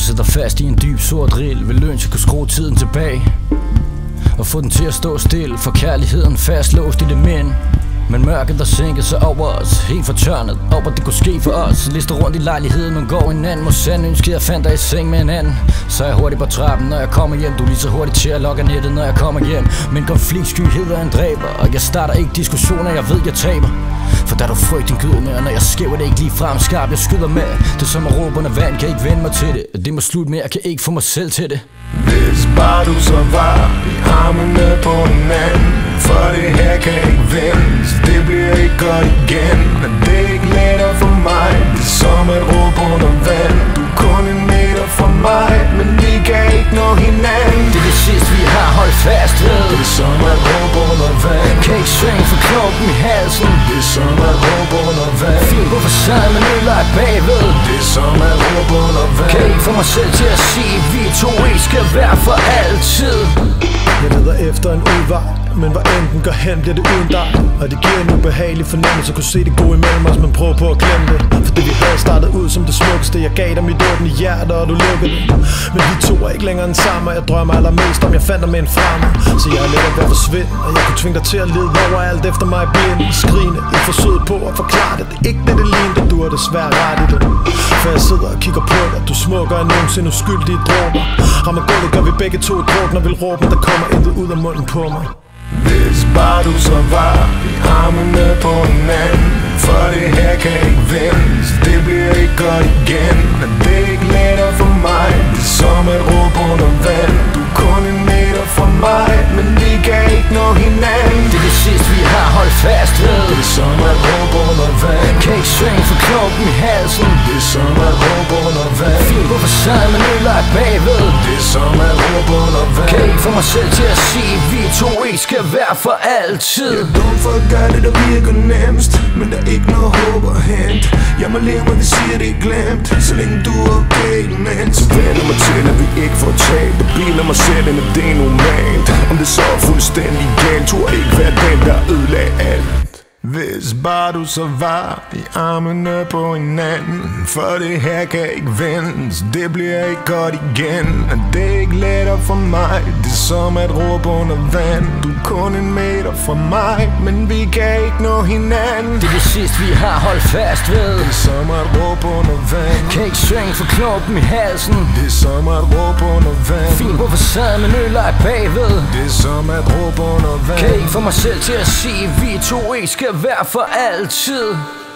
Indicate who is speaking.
Speaker 1: sidder fast i en dyb sort drill. Vil ønske at kunne skrue tiden tilbage og få den til at stå stille, for kærligheden fastlåst i det mind. Men mørket der sænker sig over os, helt fortørnet over det kunne ske for os. Lister rundt i lejligheden og går en anden. Må sand ønske jeg fandt dig i seng med en anden. Så er jeg hurtigt på trappen når jeg kommer hjem. Du er lige så hurtigt til at logge nettet når jeg kommer hjem. Men konfliktskyhed er en dræber, og jeg starter ikke diskussioner, jeg ved jeg taber. For der er du frygtindgydende, og når jeg skæver det ikke lige frem skarpt jeg skyder med. Det er som at råbe under vand, kan ikke vende mig til det. Det må slutte med, jeg kan ikke få mig selv til det.
Speaker 2: Hvis bare du så var i armene på en anden, for det her kan ikke vendes, det bliver ikke godt igen. Men det er ikke lettere for mig, det er som at råbe under vand. Du er kun en meter fra mig, men vi kan ikke nå hinanden.
Speaker 1: Det er det sidste vi har holdt fast ved.
Speaker 2: Det er som at råbe under vand.
Speaker 1: Kan ikke svinge for knoppen i halsen.
Speaker 2: Det er som at råbe under vand.
Speaker 1: Fint på facaden, men ødelagt bagved.
Speaker 2: Det er som at råbe under vand.
Speaker 1: Kan ikke få mig selv til at sige, vi to ikke skal være for altid.
Speaker 3: Jeg leder efter en udvej, men hvor end den går hen, bliver det uden dig. Og det giver en ubehagelig fornemmelse at kunne se det gode imellem os, men prøv på at glemme det. For det vi havde startet ud som det smukkeste. Jeg gav dig mit åbne hjerte, og du lukkede det. Men vi to er ikke længere en sammen, og jeg drømmer allermest om jeg fandt dig med en fremme. Så jeg er lettere ved at forsvinde, og jeg kunne tvinge dig til at lede overalt efter mig i blind. Skrigende, et forsøg på at forklare det. Det er ikke det, det lignede, du har desværre ret i det. For jeg sidder og kigger på dig, du smukker end nogensinde uskyldige dråber. Rammer gulvet, gør vi begge to et dråb, når vi råber, der kommer intet ud af munden på mig.
Speaker 2: Hvis bare du så var i armene på en anden, for det her kan ikke vendes, det bliver ikke godt igen. Men det er ikke lettere for mig, det er som at råbe under vand. Du er kun en meter fra mig, men vi kan ikke nå hinanden.
Speaker 1: Det er det sidste vi har holdt fast ved.
Speaker 2: Det er som at råbe under vand.
Speaker 1: Kan ikke svinge for knoppen i halsen.
Speaker 2: Det er som at råbe under vand.
Speaker 1: Fint på facaden, men ødelagt bagved.
Speaker 2: Det er som at råbe under vand.
Speaker 1: Kan ikke få mig selv til at sige, vi to ikke skal være for altid.
Speaker 2: Jeg er dum for at gøre det, der virker nemmest, men der er ikke noget håb at hente. Jeg må leve, men vi siger det er glemt, så længe du er okay imens. Så vender mig til, at vi ikke får talt. Det biler mig selv, end at det er normalt. Om det så er fuldstændig galt, tror ikke være den, der ødelagde alt. Hvis bare du så var i armene på en anden, for det her kan ikke vendes, det bliver ikke godt igen. Men det er ikke lettere for mig, det er som at råbe under vand. Du er kun en meter fra mig, men vi kan ikke nå hinanden.
Speaker 1: Det er det sidste vi har holdt fast ved.
Speaker 2: Det er som at råbe under vand.
Speaker 1: Kan ikke svinge for knoppen i halsen.
Speaker 2: Det er som at råbe under vand.
Speaker 1: Fint på facaden, men ødelagt bagved.
Speaker 2: Det er som at råbe under vand.
Speaker 1: Kan ikke få mig selv til at sige, vi to ikke skal være for altid.